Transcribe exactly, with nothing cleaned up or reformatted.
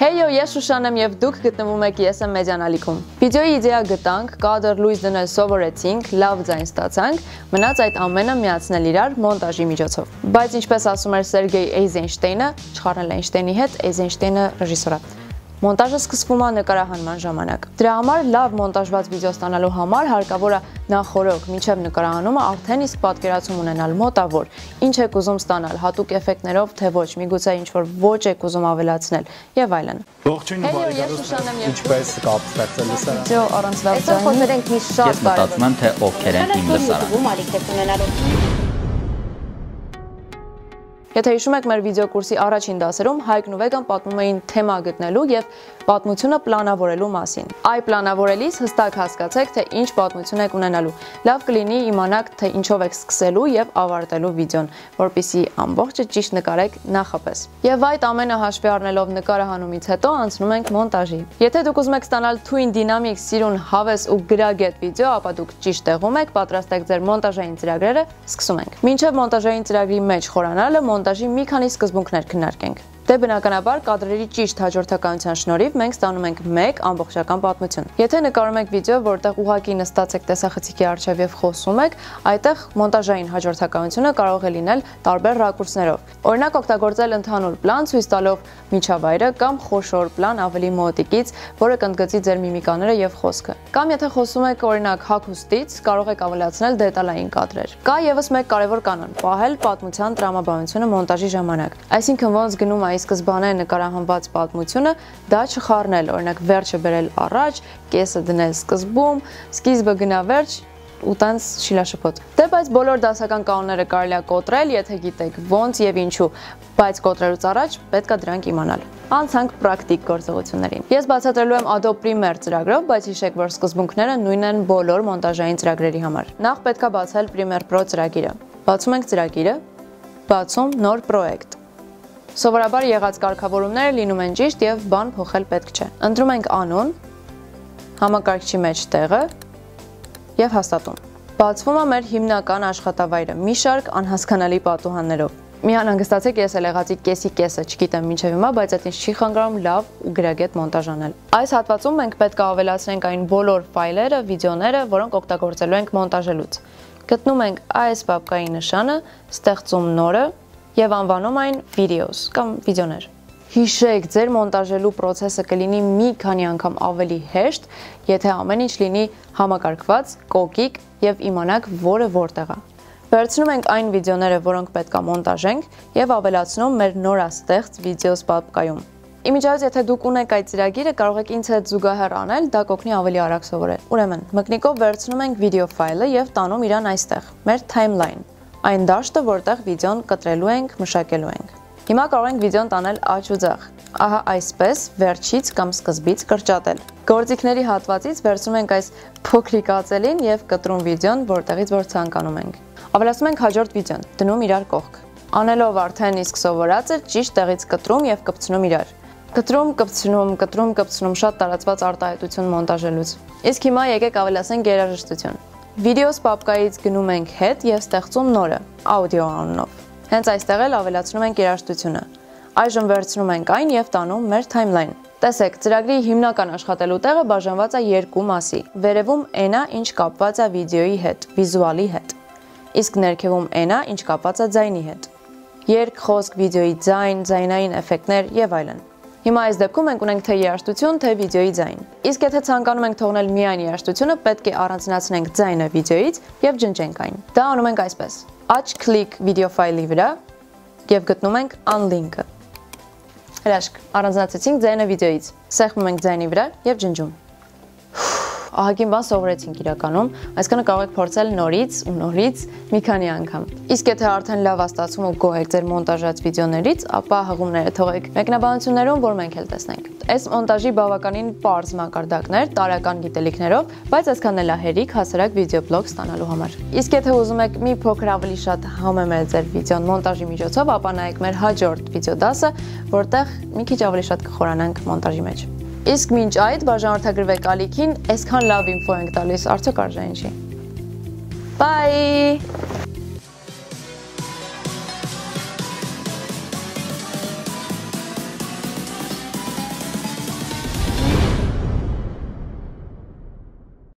Heյո, ես Շուշան եմ եւ դուք գտնվում եք Ես եմ մեդիան ալիքում։ Վիդեոյի իդեա գտանք, կադր լույս դնել սովորեցինք, լավ ձայն ստացանք, մնաց այդ ամենը միացնել իրար մոնտաժի միջոցով։ Բայց ինչպես ասում էր Սերգեյ Էյզենշտեյնը, չխառնել Էյնշտեյնի հետ, Էյզենշտեյնը ռեժիսոր է։ Մոնտաժը սկսվում է նկարահանման ժամանակ։ Դրա համար լավ մոնտաժված վիդեո ստանալու համար հարկավոր է նախորոք մինչև նկարահանումը արդեն իսկ պատկերացում ունենալ մոտավոր, ինչ եք ուզում ստանալ, հատուկ էֆեկտներով, թե ոչ, միգուցե ինչ-որ ոճ եք ուզում ավելացնել եւ այլն։ Ողջույն ու բարի գալուստ։ Ինչպես կապ ստեղծել լսարան։ Վիդեո առանց լավ ձայնի։ Այսօր խոսենք մի շատ կարևոր։ Ես մտածում եմ, թե ովքեր են իմ լսարանը։ Եթե հիշում եք մեր վիդեո կուրսի առաջին դասերում Հայկն ու Վեգան պատմում էին թեմա գտնելու եւ պատմությունը պլանավորելու մասին։ Այ պլանավորելիս հստակ հասկացեք, թե ինչ պատմություն եք ունենալու։ Լավ կլինի իմանաք, թե ինչով եք սկսելու եւ ավարտելու վիդեոն, որպեսզի ամբողջը ճիշտ նկարեք նախապես։ Եվ այդ ամենը հաշվի առնելով նկարահանումից հետո անցնում ենք մոնտաժի։ Եթե դուք ուզում եք ստանալ թույն, դինամիկ, սիրուն, հավես ու գրագետ վիդեո, ապա դուք ճիշտ տեղում եք, պատրաստեք ձեր մոնտաժային ծրագրերը, սկսում ենք։ Մինչև մոնտաժային ծրագրի մեջ խորանալը մոնտաժի մի քանի սկզբունքներ քննարկենք։ Դե բնականաբար կադրերի ճիշտ հաջորդականության շնորհիվ մենք ստանում ենք մեկ ամբողջական պատմություն։ Եթե նկարում եք վիդեո, որտեղ ուղղակի նստած եք տեսախցիկի առջև եւ խոսում եք, այդտեղ մոնտաժային հաջորդականությունը կարող է լինել տարբեր ռակուրսներով։ Օրինակ օգտագործել ընդհանուր պլան, ցույց տալով միջավայրը կամ խոշոր պլան ավելի մոտիկից, որը կընդգծի ձեր միմիկաները եւ խոսքը։ Կամ եթե խոսում եք օրինակ հագուստից, կարող եք ավելացնել դետալային կադրեր։ Կա եւս մեկ կարևոր կանոն՝ պահել պատմության տրամաբանությունը մոնտաժի ժամանակ։ Այսինքն ոնց գնում է սկզբանե նկարահանված պատմությունը, դա չխառնել, օրինակ վերջը բերել առաջ, կեսը դնել սկզբում, սկիզբը գնա վերջ ու տենց շիլաշփոթ։ Դե բայց բոլոր դասական կանոնները կարելի է կոտրել, եթե գիտեք ոնց եւ ինչու, բայց կոտրելուց առաջ պետք է դրանք իմանալ։ Անցանք պրակտիկ գործողություններին։ Ես բացատրելու եմ Adobe Premiere ծրագրով, բայց հիշեք, որ սկզբունքները նույնն են բոլոր մոնտաժային ծրագրերի համար։ Նախ պետք է բացել Premiere Pro ծրագիրը։ Բացում ենք ծրագիրը, բացում նոր պրոյեկտ։ Սովորաբար եղած կարգավորումները լինում են ճիշտ եւ բան փոխել պետք չէ։ Ընտրում ենք անուն, համակարգչի մեջ տեղը եւ հաստատում։ Բացվում է մեր հիմնական աշխատավայրը՝ մի շարք անհասկանալի պատուհաններով։ Մի անհանգստացեք, ես էլ եղածի կեսի կեսը, չգիտեմ մինչև հիմա, բայց այդ ինձ չի խանգարում լավ ու գրագետ մոնտաժ անել։ Այս հատվածում մենք պետք է ավելացնենք այն բոլոր ֆայլերը, վիդեոները, որոնք օգտագործելու ենք մոնտաժելուց։ Գտնում ենք այս պապկայի նշանը, ստեղծում նորը եւ անվանում այն videos կամ վիդեոներ։ Հիշեք, ձեր մոնտաժելու process-ը կլինի մի քանի անգամ ավելի հեշտ, եթե ամեն ինչ լինի համակարգված, կոկիկ եւ իմանաք որը որտեղ է։ Վերցնում ենք այն վիդեոները, որոնք պետք է մոնտաժենք եւ ավելացնում մեր նորաստեղծ videos պապկայում։ Իմիջիայից եթե դուք ունեք այդ ծրագիրը, կարող եք ինձ հետ զուգահեռ անել, դա կօգնի ավելի արագ սովորել։ Ուրեմն, մկնիկով վերցնում ենք վիդեո ֆայլը եւ տանում իրան այստեղ, մեր timeline։ Այն դաշտը, որտեղ վիդեոն կտրելու ենք, մշակելու ենք։ Հիմա կարող ենք վիդեոն տանել աջ ու ձախ։ Ահա այսպես վերջից կամ սկզբից կրճատել։ Գործիքների հատվածից վերցնում ենք այս փոքրիկ ածելին եւ կտրում վիդեոն, որտեղից որ ցանկանում ենք։ Ավելացնում ենք հաջորդ վիդեոն, դնում իրար կողք։ Անելով արդեն իսկ սովորածը ճիշտ տեղից կտրում եւ կպցնում իրար։ Կտրում, կպցնում, կտրում, կպցնում շատ տարածված արտահայտություն մոնտաժելուց։ Իսկ հիմա եկեք ավելացնենք երաժշտություն։ Videos պապկայից գնում ենք հետ եւ ստեղծում նորը, audio անունով։ Հենց այստեղ էլ ավելացնում ենք երաժշտությունը։ Այժմ վերցնում ենք այն եւ տանում մեր timeline։ Տեսեք, ծրագրի հիմնական աշխատելու տեղը բաժանված է երկու մասի։ Վերևում այն է, ինչ կապված է վիդեոյի հետ, վիզուալի հետ։ Իսկ ներքևում այն է, ինչ կապված է ձայնի հետ։ Երգ, խոսք, վիդեոյի ձայն, ձայնային էֆեկտներ եւ այլն։ Հիմա այս դեպքում մենք ունենք թե երաժշտություն, թե վիդեոյի ձայն։ Իսկ եթե ցանկանում ենք թողնել միայն երաժշտությունը, պետք է առանձնացնենք ձայնը վիդեոյից եւ ջնջենք այն։ Դա անում ենք այսպես. Աջ քլիկ վիդեո ֆայլի վրա եւ գտնում ենք unlink-ը։ Հրաշք, առանձնացեցինք ձայնը վիդեոյից։ Սեղմում ենք ձայնի վրա եւ ջնջում։ Ահագին բան սովորեցինք իրականում, այսինքն կարող եք փորձել նորից ու նորից մի քանի անգամ։ Իսկ եթե արդեն լավ ստացվում ու գոհ եք ձեր մոնտաժած վիդեոներից, ապա հղումները թողեք մեկնաբանություններում, որ մենք էլ տեսնենք։ Այս մոնտաժի բավականին պարզ մակարդակներ, տարրական գիտելիքներով, բայց այսքան էլ է հերիք հասարակ վիդեոբլոգ ստանալու համար։ Իսկ եթե ուզում եք մի փոքր ավելի շատ համեմել ձեր վիդեոն մոնտաժի միջոցով, ապա նայեք մեր հաջորդ վիդեո դասը, որտեղ մի քիչ ավելի շատ կխորանանք մոնտաժի մեջ։ Իսկ մինչ այդ բաժանորդագրվեք ալիքին, այսքան լավ ինֆո ենք տալիս, արդյոք արժե ինչի։ Bye!